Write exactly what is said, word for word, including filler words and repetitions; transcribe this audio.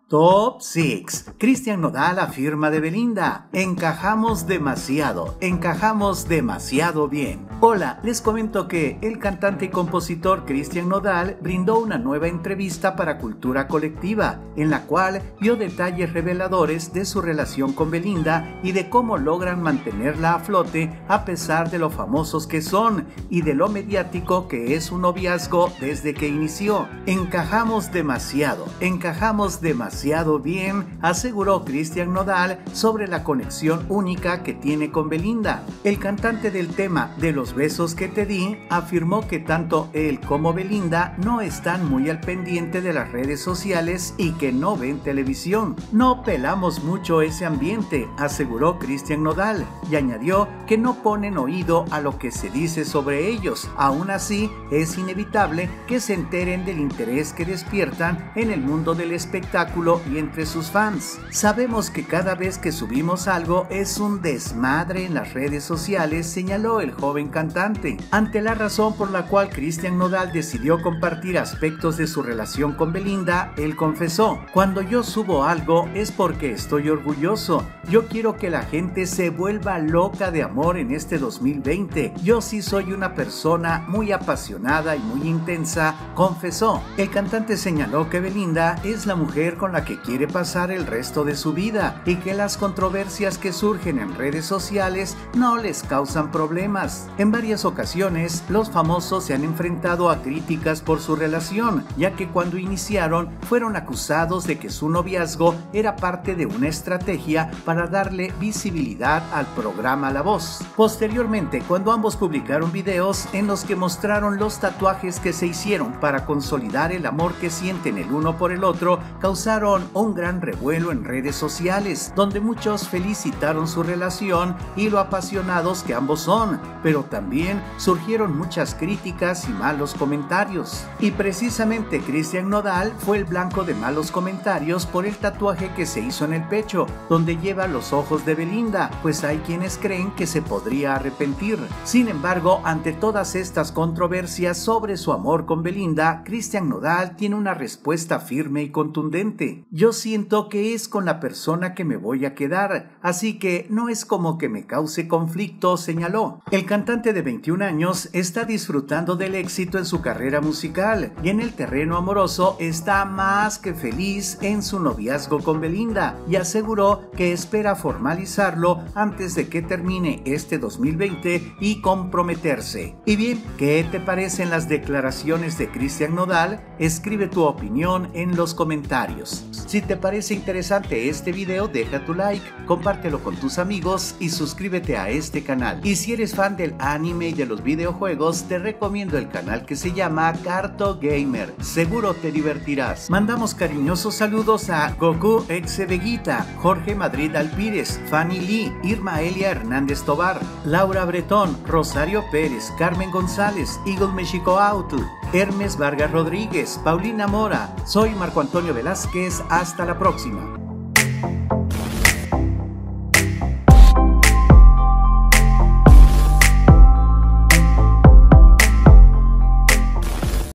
Top seis. Cristian Nodal afirma de Belinda: encajamos demasiado, encajamos demasiado bien. Hola, les comento que el cantante y compositor Cristian Nodal brindó una nueva entrevista para Cultura Colectiva, en la cual dio detalles reveladores de su relación con Belinda y de cómo logran mantenerla a flote a pesar de lo famosos que son y de lo mediático que es su noviazgo desde que inició. Encajamos demasiado, encajamos demasiado. Demasiado bien, aseguró Cristian Nodal sobre la conexión única que tiene con Belinda. El cantante del tema de Los besos que te di afirmó que tanto él como Belinda no están muy al pendiente de las redes sociales y que no ven televisión. No pelamos mucho ese ambiente, aseguró Cristian Nodal, y añadió que no ponen oído a lo que se dice sobre ellos. Aún así, es inevitable que se enteren del interés que despiertan en el mundo del espectáculo y entre sus fans. Sabemos que cada vez que subimos algo es un desmadre en las redes sociales, señaló el joven cantante. Ante la razón por la cual Cristian Nodal decidió compartir aspectos de su relación con Belinda, él confesó: cuando yo subo algo es porque estoy orgulloso. Yo quiero que la gente se vuelva loca de amor en este dos mil veinte. Yo sí soy una persona muy apasionada y muy intensa, confesó. El cantante señaló que Belinda es la mujer con la que quiere pasar el resto de su vida y que las controversias que surgen en redes sociales no les causan problemas. En varias ocasiones, los famosos se han enfrentado a críticas por su relación, ya que cuando iniciaron fueron acusados de que su noviazgo era parte de una estrategia para darle visibilidad al programa La Voz. Posteriormente, cuando ambos publicaron videos en los que mostraron los tatuajes que se hicieron para consolidar el amor que sienten el uno por el otro, causaron un gran revuelo en redes sociales, donde muchos felicitaron su relación y lo apasionados que ambos son, pero también surgieron muchas críticas y malos comentarios. Y precisamente Cristian Nodal fue el blanco de malos comentarios por el tatuaje que se hizo en el pecho, donde lleva los ojos de Belinda, pues hay quienes creen que se podría arrepentir. Sin embargo, ante todas estas controversias sobre su amor con Belinda, Cristian Nodal tiene una respuesta firme y contundente: yo siento que es con la persona que me voy a quedar, así que no es como que me cause conflicto, señaló. El cantante de veintiún años está disfrutando del éxito en su carrera musical y en el terreno amoroso está más que feliz en su noviazgo con Belinda y aseguró que espera formalizarlo antes de que termine este dos mil veinte y comprometerse. Y bien, ¿qué te parecen las declaraciones de Cristian Nodal? Escribe tu opinión en los comentarios. Si te parece interesante este video, deja tu like, compártelo con tus amigos y suscríbete a este canal. Y si eres fan del anime y de los videojuegos, te recomiendo el canal que se llama Carto Gamer. Seguro te divertirás. Mandamos cariñosos saludos a Goku Exe Veguita, Jorge Madrid Alpírez, Fanny Lee, Irma Elia Hernández Tobar, Laura Bretón, Rosario Pérez, Carmen González, Eagle Mexico Auto, Hermes Vargas Rodríguez, Paulina Mora. Soy Marco Antonio Velázquez. Hasta la próxima.